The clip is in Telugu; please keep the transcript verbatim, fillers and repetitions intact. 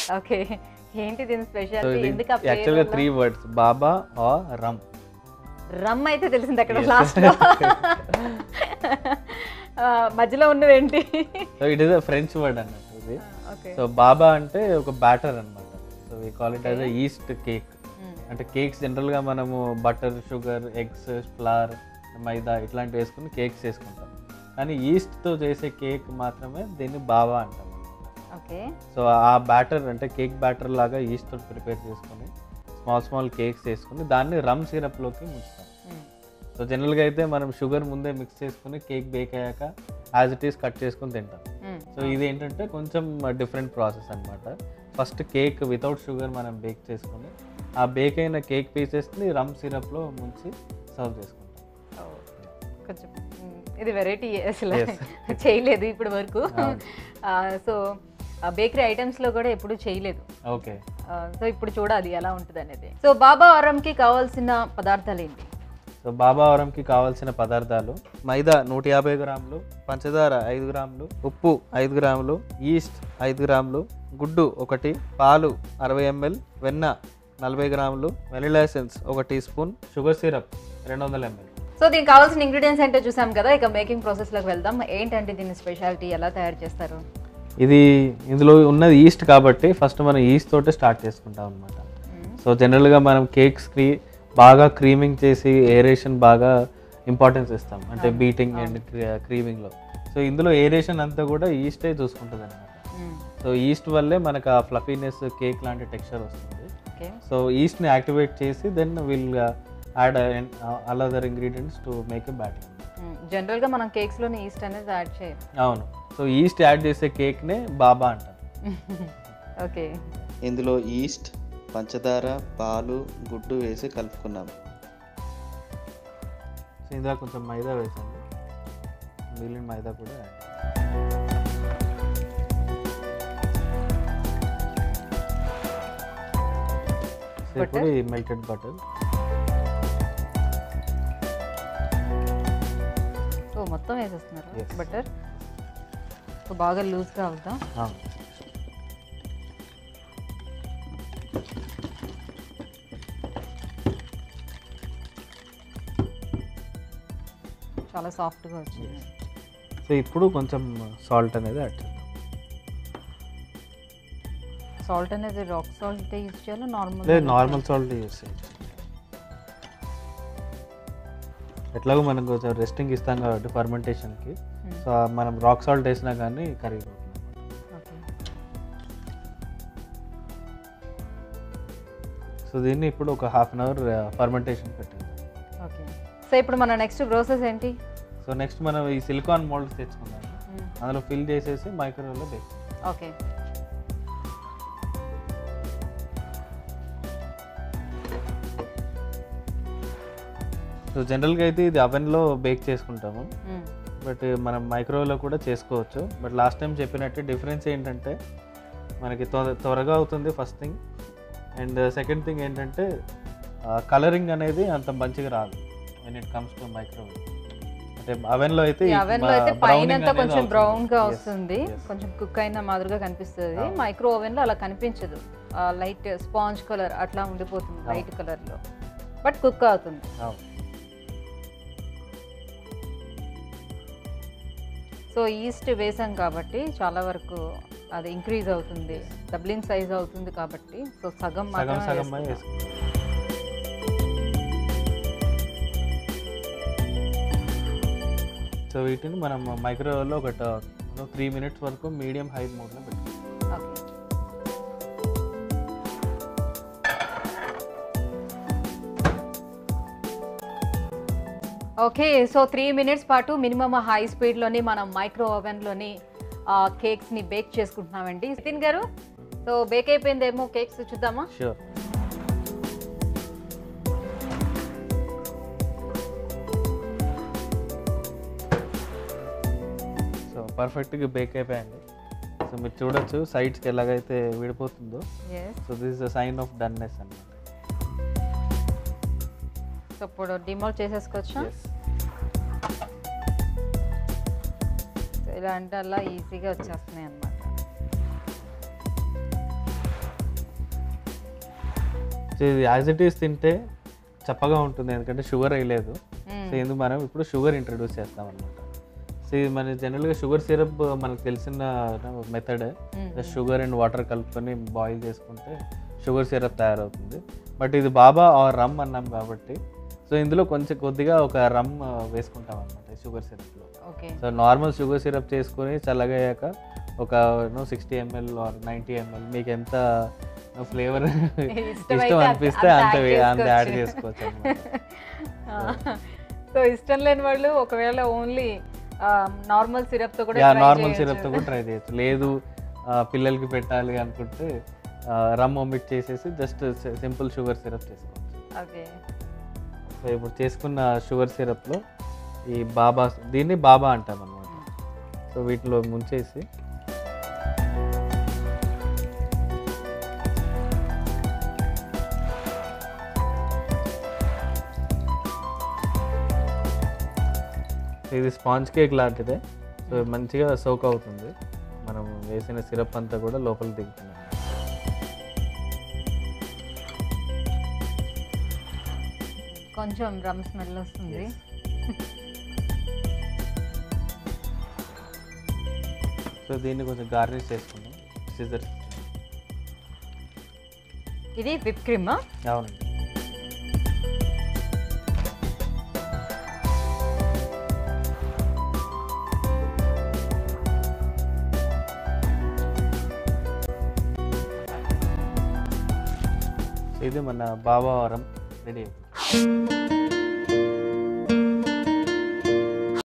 ఓకే, ఏంటి దీని స్పెషాలిటీ? ఎందుకు ఆ పేరు? యాక్చువల్గా three words, baba au rum. Rum అయితే తెలిసింది అక్కడ లాస్ట్ లో, మధ్యలో ఉన్నవేంటి? So it is a French word అన్నట్టు ఇది. సో బాబా అంటే ఒక బ్యాటర్ అన్నమాట. So we call it as a yeast cake. అంటే కేక్స్ జనరల్గా మనము బటర్, షుగర్, ఎగ్స్, ఫ్లవర్, మైదా ఇట్లాంటివి వేసుకుని కేక్స్ చేసుకుంటాం. కానీ ఈస్ట్తో చేసే కేక్ మాత్రమే దీన్ని బాబా అంటాం. ఓకే. సో ఆ బ్యాటర్ అంటే కేక్ బ్యాటర్ లాగా ఈస్ట్తో ప్రిపేర్ చేసుకొని స్మాల్ స్మాల్ కేక్స్ వేసుకుని దాన్ని రమ్ సిరప్లోకి ముంచుతాం. సో జనరల్గా అయితే మనం షుగర్ ముందే మిక్స్ చేసుకుని కేక్ బేక్ అయ్యాక యాజ్ ఇట్ ఈస్ కట్ చేసుకుని తింటాం. సో ఇది ఏంటంటే కొంచెం డిఫరెంట్ ప్రాసెస్ అనమాట. ఫస్ట్ కేక్ వితౌట్ షుగర్ మనం బేక్ చేసుకుని ఆ బేక్ అయిన కేక్ పీసెస్ని రమ్ సిరప్లో ముంచి సర్వ్ చేసుకుంటాం. కొంచెం ఇది వెరైటీ అసలు చేయలేదు ఇప్పటి వరకు. సో బేకరీ ఐటమ్స్లో కూడా ఎప్పుడు చేయలేదు. ఓకే. సో ఇప్పుడు చూడాలి ఎలా ఉంటుంది అనేది. సో బాబా ఆర్రంకి కావాల్సిన పదార్థాలు ఏంటి? సో బాబా ఆర్రంకి కావాల్సిన పదార్థాలు మైదా నూట యాభై గ్రాములు, పంచదార ఐదు గ్రాములు, ఉప్పు ఐదు గ్రాములు, ఈస్ట్ ఐదు గ్రాములు, గుడ్డు ఒకటి, పాలు అరవై ఎంఎల్, వెన్న నలభై గ్రాములు, వెనిలా ఎసెన్స్ ఒక టీ స్పూన్, షుగర్ సిరప్ రెండు వందల ఎంఎల్. సో దీనికి కావాల్సిన ఇంగ్రీడియంట్స్ ఏంటో చూసాం కదా, ఇక మేకింగ్ ప్రాసెస్లోకి వెళ్దాం. ఏంటంటే దీని స్పెషాలిటీ, ఎలా తయారు చేస్తారు? ఇది ఇందులో ఉన్నది ఈస్ట్ కాబట్టి ఫస్ట్ మనం ఈస్ట్ తోటే స్టార్ట్ చేసుకుంటాం అనమాట. సో జనరల్గా మనం కేక్స్కి బాగా క్రీమింగ్ చేసి ఏరేషన్ బాగా ఇంపార్టెన్స్ ఇస్తాం, అంటే బీటింగ్ అండ్ క్రీమింగ్లో. సో ఇందులో ఏరేషన్ అంతా కూడా ఈస్టే చూసుకుంటుంది అనమాట. సో ఈస్ట్ వల్లే మనకు ఆ ఫ్లఫీనెస్ కేక్ లాంటి టెక్స్చర్ వస్తుంది. సో ఈస్ట్ని యాక్టివేట్ చేసి then will add all other ingredients to make a batter. జనరల్గా మనం కేక్స్లోనే ఈస్ట్ అనేది యాడ్ చేయాలి. అవును. సో ఈస్ట్ యాడ్ చేసే కేక్నే బాబా అంటారు. ఓకే. ఇందులో ఈస్ట్, పంచదార, పాలు, గుడ్డు వేసి కలుపుకున్నాం. సో ఇందులో కొంచెం మైదా వేసాను, మిగిలిన మైదా కూడా ఇప్పుడు మెల్టెడ్ బటర్. ఓ మొత్తం వేసేస్తున్నారు బటర్. సో బాగా లూజ్గా అవుతా. చాలా సాఫ్ట్గా వచ్చింది. సో ఇప్పుడు కొంచెం సాల్ట్ అనేది యాడ్ చేద్దాం. సాల్ట్ అనేది రాక్ సాల్ట్ యూజ్ చేయాలి, నార్మల్? లేదు, నార్మల్ సాల్ట్ యూజ్ చేయాలి. ఎట్లాగో మనం కొంచెం రెస్టింగ్ ఇస్తాం కాబట్టి ఫర్మెంటేషన్కి, సో మనం రాక్ సాల్ట్ వేసినా కానీ కరిగిపోతుంది. సో దీన్ని ఇప్పుడు ఒక హాఫ్ అన్ అవర్ ఫర్మెంటేషన్ పెట్టింది. ఓకే. సో ఇప్పుడు మన నెక్స్ట్ ప్రాసెస్ ఏంటి? సో నెక్స్ట్ మనం ఈ సిలికాన్ మోల్డ్స్ తెచ్చుకుందాం, అందులో ఫిల్ చేసేసి మైక్రోవేవ్లో బేక్. ఓకే. సో జనరల్గా అయితే ఇది అవెన్లో బేక్ చేసుకుంటాము, బట్ మనం మైక్రోవేవ్లో కూడా చేసుకోవచ్చు. బట్ లాస్ట్ టైం చెప్పినట్టు డిఫరెన్స్ ఏంటంటే మనకి త్వరగా అవుతుంది first thing, and second thing ఏంటంటే కలరింగ్ అనేది అంత మంచిగా రాదు when it comes to microwave. అంటే అవెన్లో అయితే అవెన్లో అయితే పైన కొంచెం బ్రౌన్గా వస్తుంది, కొంచెం కుక్ అయిన మాదిరిగా కనిపిస్తుంది. మైక్రో ఓవెన్లో అలా కనిపించదు, లైట్ స్పాంజ్ కలర్ అట్లా ఉండిపోతుంది లైట్ కలర్లో, బట్ కుక్ అవుతుంది. సో ఈస్ట్ వేసాం కాబట్టి చాలా వరకు అది ఇంక్రీజ్ అవుతుంది, డబ్లింగ్ సైజ్ అవుతుంది కాబట్టి సో సగం మాత్రమే. సో వీటిని మనం మైక్రోవేవ్లో ఒక త్రీ మినిట్స్ వరకు మీడియం హై మోడ్లో పెట్టాలి. ఓకే. సో త్రీ మినిట్స్ పాటు మినిమం హై స్పీడ్లోని మనం మైక్రో ఓవెన్లోని కేక్స్ని బేక్ చేసుకుంటున్నామండి. నితిన్ గారు, సో బేక్ అయిపోయిందేమో కేక్స్ చూద్దామా? షూర్. సో పర్ఫెక్ట్గా బేక్ అయిపోయాయండి. సో మీరు చూడొచ్చు సైడ్స్కి ఎలాగైతే విడిపోతుందో. So this is the sign of doneness అన్నమాట. సో ఇప్పుడు డిమోల్డ్ చేసేసుకోవచ్చా? ఇలా అంటే అలా ఈజీగా వచ్చేస్తున్నాయి అన్నమాట. సో ఇది యాజ్ ఇట్ ఈస్ తింటే చప్పగా ఉంటుంది ఎందుకంటే షుగర్ వేయలేదు. సో ఎందుకు మనం ఇప్పుడు షుగర్ ఇంట్రడ్యూస్ చేస్తాం అనమాట. సో ఇది మన జనరల్గా షుగర్ సిరప్ మనకు తెలిసిన మెథడ్, షుగర్ అండ్ వాటర్ కలుపుకొని బాయిల్ చేసుకుంటే షుగర్ సిరప్ తయారవుతుంది. బట్ ఇది బాబా ఆర్ రమ్ అన్నాం కాబట్టి సో ఇందులో కొంచెం కొద్దిగా ఒక రమ్ వేసుకుంటాం అనమాట షుగర్ సిరప్లో. సో నార్మల్ షుగర్ సిరప్ చేసుకొని చల్లగా అయ్యాక ఒక no sixty ml or ninety ml మీకు ఎంత ఫ్లేవర్ ఇష్టం అనిపిస్తే అంత అంత యాడ్ చేసుకోవచ్చు అనమాట. సో ఇష్టం లేని వాళ్ళు ఒకవేళ ఓన్లీ నార్మల్ సిరప్తో కూడా నార్మల్ సిరప్తో కూడా ట్రై చేయొచ్చు. లేదు పిల్లలకి పెట్టాలి అనుకుంటే రమ్ ఒమిట్ చేసేసి జస్ట్ సింపుల్ షుగర్ సిరప్ చేసుకోవచ్చు. ఓకే. సో ఇప్పుడు చేసుకున్న షుగర్ సిరప్లో ఈ బాబా, దీన్ని బాబా అంటాం అన్నమాట. సో వీటిలో ముంచేసి ఇది స్పాంజ్ కేక్ లాంటిదే. సో మంచిగా సోక్ అవుతుంది, మనం వేసిన సిరప్ అంతా కూడా లోపల దిగుతుంది. కొంచెం రమ్ స్మెల్ వస్తుంది. సో దీన్ని కొంచెం గార్నిష్ చేసుకుందాం సిజర్. ఇది విప్ క్రీమ్. అవునండి. ఇది మన బాబా వరం రెడీ అయిపోయింది.